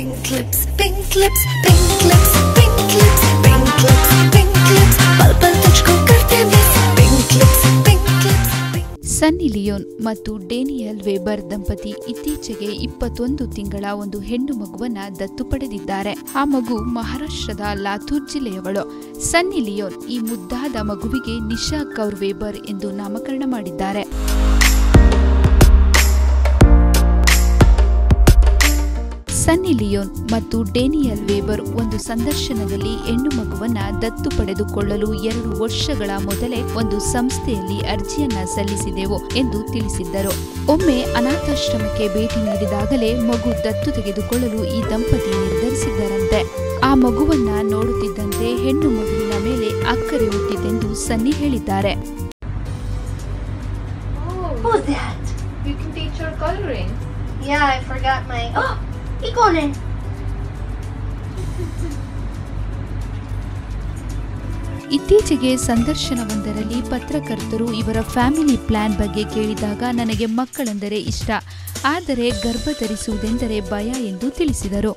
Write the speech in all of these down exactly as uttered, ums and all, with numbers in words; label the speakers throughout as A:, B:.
A: Pink lips, pink lips, pink lips, pink lips, pink lips, pink lips. पल पल तुझको करते miss. Pink lips, pink lips.
B: Sunny Leone ಮತ್ತು Daniel Weber ದಂಪತಿ ಇತ್ತೀಚೆಗೆ ಇಪ್ಪತ್ತೊಂದು ತಿಂಗಳ ಒಂದು ಹೆಣ್ಣು ಮಗುವನ್ನ ದತ್ತು ಪಡೆದಿದ್ದಾರೆ. ಆ ಮಗು ಮಹಾರಾಷ್ಟ್ರದ ಲಾತೂರ್ ಜಿಲ್ಲೆಯವಳು. ಸನ್ನಿ ಲಿಯೋನ್ ಈ ಮುದ್ದಾದ ಮಗುವಿಗೆ ನಿಶಾ ಕೌರ್ ವೇಬರ್ ಎಂದು ನಾಮಕರಣ ಮಾಡಿದ್ದಾರೆ. ಸನ್ನಿ ಲಿಯೋನ್ ಮತ್ತು ಡೇನಿಯಲ್ ವೇಬರ್ ಒಂದು ಸಂದರ್ಶನದಲ್ಲಿ ಹೆಣ್ಣು ಮಗುವನ್ನ ದತ್ತು ಪಡೆದುಕೊಳ್ಳಲು ಎರಡು ವರ್ಷಗಳ ಮೊದಲೇ ಒಂದು ಸಂಸ್ಥೆಯಲ್ಲಿ ಅರ್ಜಿಯನ್ನ ಸಲ್ಲಿಸಿದೆವು ಎಂದು ತಿಳಿಸಿದ್ದರು. ಒಮ್ಮೆ ಅನಾಥಾಶ್ರಮಕ್ಕೆ ಭೇಟಿ ನೀಡಿದಾಗಲೇ ಮಗು ದತ್ತು ತೆಗೆದುಕೊಳ್ಳಲು ಈ ದಂಪತಿ ನಿರ್ಧರಿಸಿದ್ದರಂತೆ. ಆ ಮಗುವನ್ನ ನೋಡುತ್ತಿದ್ದಂತೆ ಹೆಣ್ಣು ಮಗುವಿನ ಮೇಲೆ ಅಕ್ಕರೆ ಹುಟ್ಟಿತೆಂದು ಸನ್ನಿ ಹೇಳಿದ್ದಾರೆ. ಇತ್ತೀಚೆಗೆ ಸಂದರ್ಶನವೊಂದರಲ್ಲಿ ಪತ್ರಕರ್ತರು ಇವರ ಫ್ಯಾಮಿಲಿ ಪ್ಲಾನ್ ಬಗ್ಗೆ ಕೇಳಿದಾಗ ನನಗೆ ಮಕ್ಕಳೆಂದರೆ ಇಷ್ಟ, ಆದರೆ ಗರ್ಭ ಧರಿಸುವುದೆಂದರೆ ಭಯ ಎಂದು ತಿಳಿಸಿದರು.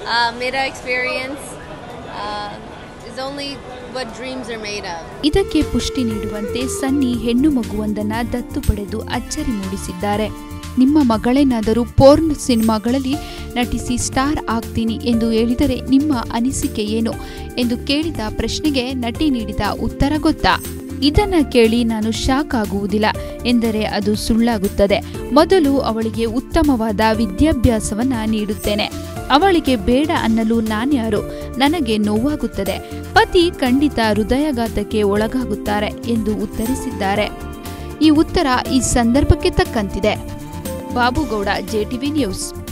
B: ಇದಕ್ಕೆ ಪುಷ್ಟಿ ನೀಡುವಂತೆ ಸನ್ನಿ ಹೆಣ್ಣು ಮಗುವೊಂದನ್ನು ದತ್ತು ಪಡೆದು ಅಚ್ಚರಿ ಮೂಡಿಸಿದ್ದಾರೆ. ನಿಮ್ಮ ಮಗಳೇನಾದರೂ ಪೋರ್ನ್ ಸಿನಿಮಾಗಳಲ್ಲಿ ನಟಿಸಿ ಸ್ಟಾರ್ ಆಗ್ತೀನಿ ಎಂದು ಹೇಳಿದರೆ ನಿಮ್ಮ ಅನಿಸಿಕೆ ಏನು ಎಂದು ಕೇಳಿದ ಪ್ರಶ್ನೆಗೆ ನಟಿ ನೀಡಿದ ಉತ್ತರ ಗೊತ್ತಾ? ಇದನ್ನ ಕೇಳಿ ನಾನು ಶಾಕ್ ಆಗುವುದಿಲ್ಲ ಎಂದರೆ ಅದು ಸುಳ್ಳಾಗುತ್ತದೆ. ಮೊದಲು ಅವಳಿಗೆ ಉತ್ತಮವಾದ ವಿದ್ಯಾಭ್ಯಾಸವನ್ನ ನೀಡುತ್ತೇನೆ. ಅವಳಿಗೆ ಬೇಡ ಅನ್ನಲು ನಾನ್ಯಾರು? ನನಗೆ ನೋವಾಗುತ್ತದೆ. ಪತಿ ಖಂಡಿತ ಹೃದಯಾಘಾತಕ್ಕೆ ಒಳಗಾಗುತ್ತಾರೆ ಎಂದು ಉತ್ತರಿಸಿದ್ದಾರೆ. ಈ ಉತ್ತರ ಈ ಸಂದರ್ಭಕ್ಕೆ ತಕ್ಕಂತಿದೆ. Babu Gowda, JTV news.